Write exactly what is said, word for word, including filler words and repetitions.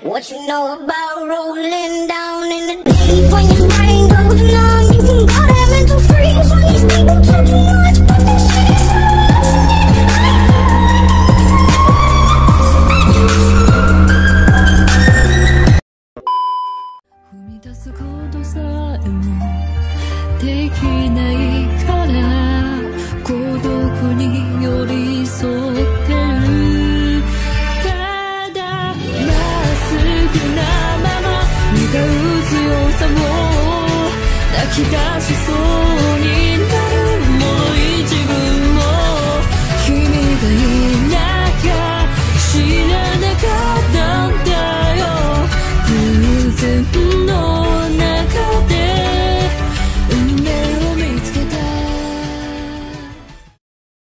What you know about rolling down in the deep? When your brain goes numb, you can go that mental freeze. When these people talk too much, but that shit is Ketika